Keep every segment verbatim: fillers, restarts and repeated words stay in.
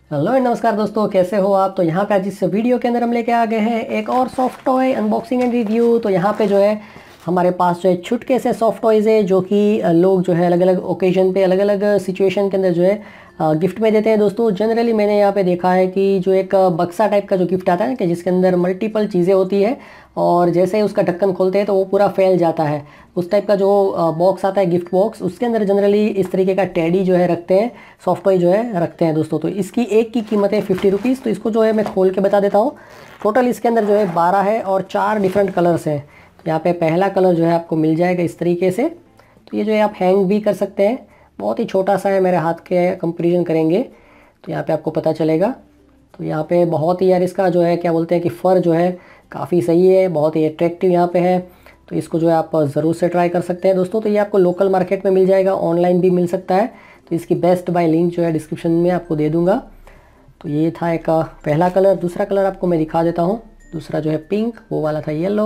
Hello and नमस्कार दोस्तों, कैसे हो आप। तो यहाँ पे आज इस वीडियो के अंदर हम लेके आ गए हैं एक और soft toy unboxing and review. तो यहाँ पे जो है हमारे पास जो है छुटके से सॉफ्ट टॉयज़ है जो कि लोग जो है अलग अलग ओकेजन पे अलग अलग सिचुएशन के अंदर जो है गिफ्ट में देते हैं। दोस्तों जनरली मैंने यहाँ पे देखा है कि जो एक बक्सा टाइप का जो गिफ्ट आता है कि जिसके अंदर मल्टीपल चीज़ें होती है और जैसे ही उसका ढक्कन खोलते हैं तो वो पूरा फैल जाता है, उस टाइप का जो बॉक्स आता है गिफ्ट बॉक्स, उसके अंदर जनरली इस तरीके का टेडी जो है रखते हैं, सॉफ्ट टॉय जो है रखते हैं दोस्तों। तो इसकी एक की कीमत है फिफ्टी रुपीज़। तो इसको जो है मैं खोल के बता देता हूँ। टोटल इसके अंदर जो है बारह है और चार डिफरेंट कलर्स हैं। यहाँ पे पहला कलर जो है आपको मिल जाएगा इस तरीके से। तो ये जो है आप हैंग भी कर सकते हैं, बहुत ही छोटा सा है, मेरे हाथ के कंपेरिजन करेंगे तो यहाँ पे आपको पता चलेगा। तो यहाँ पे बहुत ही यार इसका जो है क्या बोलते हैं कि फ़र जो है काफ़ी सही है, बहुत ही अट्रैक्टिव यहाँ पे है। तो इसको जो है आप ज़रूर से ट्राई कर सकते हैं दोस्तों। तो ये आपको लोकल मार्केट में मिल जाएगा, ऑनलाइन भी मिल सकता है। तो इसकी बेस्ट बाय लिंक जो है डिस्क्रिप्शन में आपको दे दूँगा। तो ये था एक पहला कलर। दूसरा कलर आपको मैं दिखा देता हूँ। दूसरा जो है पिंक, वो वाला था येलो,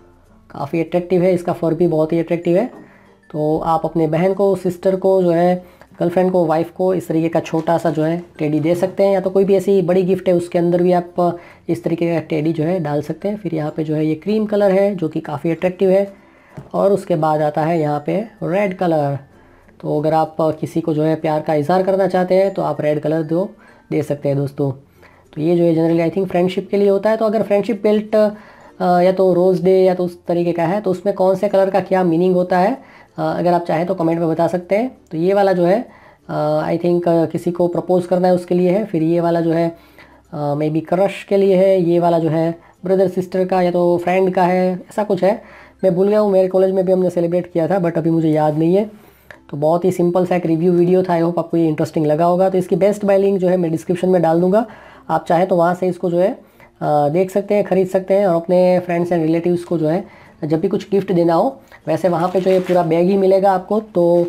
काफ़ी अट्रैक्टिव है, इसका फ़र भी बहुत ही अट्रैक्टिव है। तो आप अपने बहन को, सिस्टर को जो है, गर्लफ्रेंड को, वाइफ को इस तरीके का छोटा सा जो है टेडी दे सकते हैं, या तो कोई भी ऐसी बड़ी गिफ्ट है उसके अंदर भी आप इस तरीके का टेडी जो है डाल सकते हैं। फिर यहाँ पे जो है ये क्रीम कलर है जो कि काफ़ी अट्रैक्टिव है, और उसके बाद आता है यहाँ पे रेड कलर। तो अगर आप किसी को जो है प्यार का इजहार करना चाहते हैं तो आप रेड कलर दो दे सकते हैं दोस्तों। तो ये जो है जनरली आई थिंक फ्रेंडशिप के लिए होता है। तो अगर फ्रेंडशिप बेल्ट या तो रोज़ डे या तो उस तरीके का है तो उसमें कौन से कलर का क्या मीनिंग होता है, अगर आप चाहें तो कमेंट में बता सकते हैं। तो ये वाला जो है आई थिंक किसी को प्रपोज करना है उसके लिए है। फिर ये वाला जो है मे बी क्रश के लिए है। ये वाला जो है ब्रदर सिस्टर का या तो फ्रेंड का है, ऐसा कुछ है, मैं भूल गया हूँ। मेरे कॉलेज में भी हमने सेलिब्रेट किया था बट अभी मुझे याद नहीं है। तो बहुत ही सिंपल सा एक रिव्यू वीडियो था, आई होप आपको ये इंटरेस्टिंग लगा होगा। तो इसकी बेस्ट बाय लिंक जो है मैं डिस्क्रिप्शन में डाल दूँगा, आप चाहें तो वहाँ से इसको जो है देख सकते हैं, ख़रीद सकते हैं, और अपने फ्रेंड्स एंड रिलेटिव्स को जो है जब भी कुछ गिफ्ट देना हो। वैसे वहाँ पे जो ये पूरा बैग ही मिलेगा आपको, तो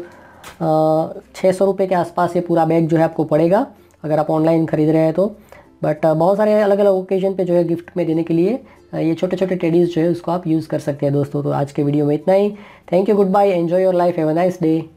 छः सौ रुपये के आसपास ये पूरा बैग जो है आपको पड़ेगा अगर आप ऑनलाइन ख़रीद रहे हैं तो। बट बहुत सारे अलग अलग ओकेजन पे जो है गिफ्ट में देने के लिए ये छोटे छोटे टेडीज़ जो है उसको आप यूज़ कर सकते हैं दोस्तों। तो आज के वीडियो में इतना ही। Thank you, good bye, enjoy your life, have a nice day.